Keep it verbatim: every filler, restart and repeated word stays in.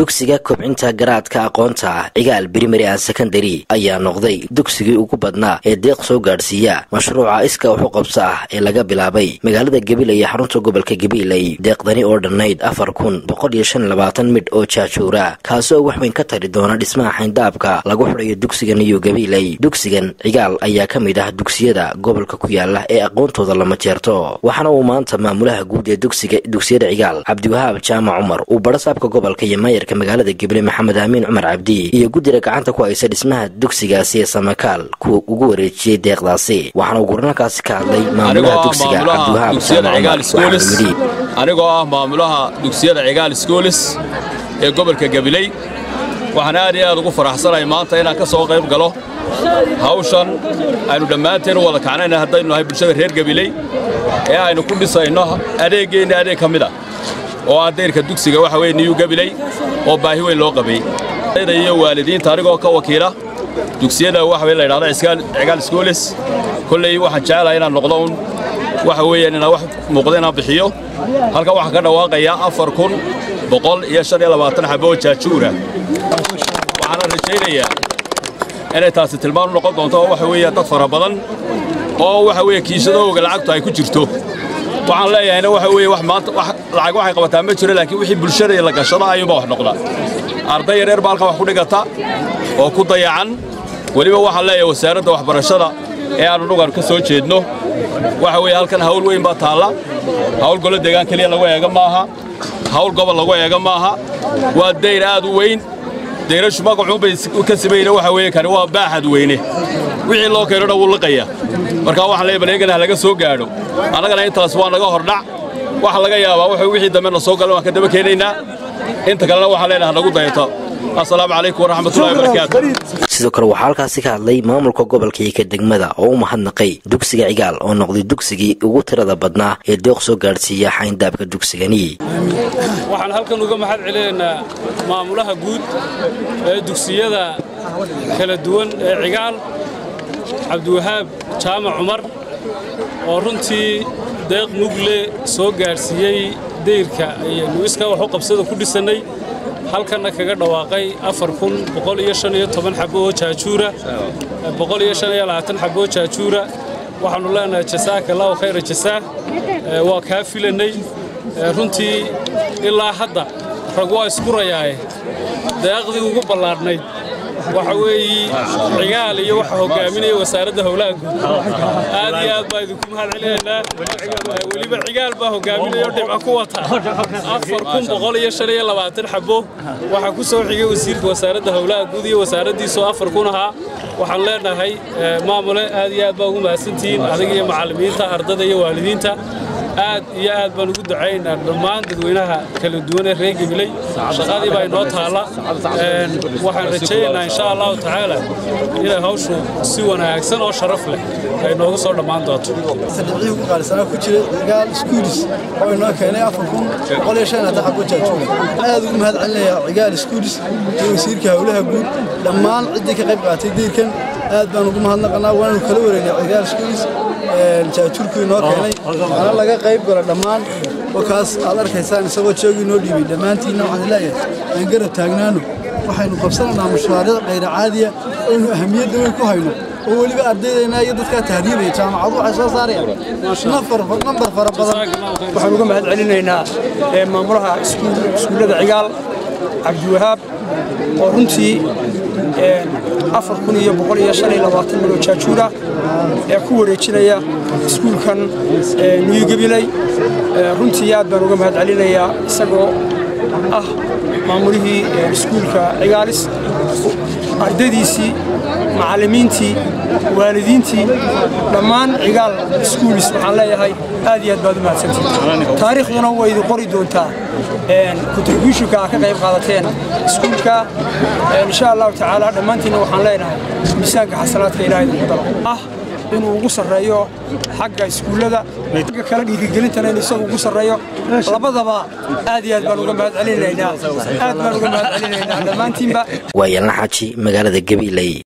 dugsiga kobcinta garaadka aqoonta cigaal primary and secondary ayaa noqday dugsigii ugu badnaa ee deeq soo gaarsiiya mashruuca iska wax u qabso ah ee laga bilaabay magaalada Gabiley iyo xarunta gobolka Gabiley deeqdani oo dhannayd afar kun boqol iyo shan iyo labaatan mid oo jaajuura kaasoo wax weyn ka tari doona dhismaha xayndaabka lagu xidhayo dugsigan iyo Gabiley dugsigan cigaal ayaa ka mid ah dugsiyada gobolka ku yaala ee aqoontooda lama jeerto waxaana uu maanta maamulaha guud ee dugsiga dugsiyada cigaal Cabdiwahaab Jaamac Umar uu barasaabka gobolka iyo maayarka magaalada Gabiley Maxamed Amiin Umar Cabdi iyo guddiga gacanta ku haysa dhismaha dugsigaasi ee Samakaal ku ugu wareejiyay deeqdaasi waxaana uu gurnaankaasi ka hadlay maamulaha dugsiga Cabdiwahaab Jaamac Umar anigoo ah maamulaha dugsiyada cigaal schools ee gobolka Gabiley waxaan aad iyo aad ugu faraxsanahay maanta inaan ka soo qayb galo hawshan aynu dhammaanteen wada kacnayna haddaynu nahay bulshada reer Gabiley ee aynu ku dhisayno adeegeena adeeg ka mid ah oo adeerka dugsiga waxa weeye New Gabiley oo baahi weyn loo qabay iyo waalidiinta anigoo ka wakiila dugsiyada waxa weeye la yiraahdo cigaal schools kullay waxaan jecelahay inaan noqdo waxa weeye inaan wax muuqdo inaan bixiyo halka waxa ka dhawaaqaya afar kun boqol iyo shan iyo labaatan xabo jaajuura waxaan rajaynayaa inay taasi tilmaan noqon doonto waxa weeye dad fara badan oo waxa weeye kiisadooga lacagtu ay ku jirto waxaan leeyahay waxa weeye wax maanta wax lacag waxay qabataa ma jiro laakiin wixii bulshada la gashado ayuu wax noqda arday yar baalka wax ku dhigata oo ku dayacan waliba waxa leeyahay wasaaradda waxbarashada ee aanu nugan ka soo jeedno waxa weeye halkan hawl weyn baa taala hawl golo deegaan kaliya lagu eega maaha hawl gobol lagu eega maaha waa deer aad u weyn deerashu magacu bay ka sameeyay waxa weeye kan waa baaxad weyne wixii loo keenay wuu liqaya marka waxa leeyahay baneegana laga soo gaadho anagana intaas waa naga hordhac waxa laga yaabaa waxa wixii dambe la soo galo waan ka daba keenaynaa inta kale waxa leenahay nagu dayato assalaamu alaykum wa rahmatullahi wa barakatuh sidoo kale waxa halkaasi ka hadlay maamulka gobolka iyo degmada oo u mahadnaqay dugsiga cigaal oo noqday dugsigii ugu tirada badnaa ee deeq soo gaarsiiya xayndaabka dugsigani waxaan halkan uga mahad celeynaa maamulaha guud ee dugsiyada kala duwan ee cigaal Cabdiwahaab Jaamac Umar oo runtii deeq mugle soo gaarsiiyay deyrka iyo iska wax u qabsada ku dhisanay halkana kaga dhawaaqay afar kun boqol iyo shan iyo toban xabo oo jaajuura boqol iyo shan iyo labaatan xabo oo jaajuura waxaanu leenahay jazaaka Allahu khayr jazaa waa ka filanay runtii ilaa hadda rag waa isku rayaay deeqdii ugu ballaarnay waxa weeye cigaal iyo waxa hogaaminaya wasaaradda howlaha guud aad iyo aad baa idinku mahad celeynaa waliba cigaal baa hogaaminaya dhibco ku wata afar kun boqol iyo shan iyo labaatan xabo waxa ku soo xigay wasiirka wasaaradda howlaha guud iyo wasaaraddiisa afar kun aha waxaan leenahay maamule aad iyo aad baa ugu mahadsantihiin adiga iyo macallimiinta ardada iyo waalidiinta aad iyo aad baan ugu ducaynaa dhammaan dadweynaha kala duwan ee reer Gabiley shaqadii baa inoo taala waxaan rajaynaynaa insha Allah taala inay hawshu si wanaagsan oo sharaf leh ay noogu soo dhamaan doonto saddex ugu qaalisan ku jira cigaal schools oo inoo keenay afar kun boqol iyo shan iyo labaatan xabo jaajuura aad ugu mahad celinayaa cigaal schools iyo wasiirka howlaha guud dhammaan cidii ka qayb qaatay deerkan aad baan ugu mahadnaqnaa waanu kala wareegnay cigaal schools jaajuurku inoo keenay ana laga qayb gala dhammaan wakaas aad arkaysaan isagoo joogi noo dhiibay dhammaantiina waxaan leeyahay aan garab taagnaano waxaynu qabsanaynaa mashaariic qayr caadiya oo ahamiyad weyn ku hayno oo waliba ardaydeena iyo dadka tahriibay jaamacadu waxay soo saarayaan nafar number fara badan waxaan uga mahad celinaynaa maamulaha iskuulada cigaal Cabdiwahaab oo runtii afar kun iyo boqol iyo shan iyo labaatan mid oo jaajuura ee ku wareejinaya iskuulkan New Gabiley runtii aad baan uga mahad celinayaa isagoo ah maamulihii iskuulka cigaalis ardaydiisii macallimiintii waalidiintii dhammaan cigaal schools waxaan leeyahay aad iyo aad baad u mahadsantihiin taariikhduna way idin qori doontaa contributionka ka qayb qaadateen iskuulka insha Allah taala dhammaantiina waxaan leenahay miisaanka xasanaadka Ilaahay idinku daro ah inuu ugu sareeyo xagga iskuulada midka kala dhiirigelintana inuu isagu ugu sareeyo labadaba aad iyo aad baan uga mahad celinaynaa aad baan uga mahad celinaynaa dhammaantiinba waa Yalna Xaji magaalada Gabiley.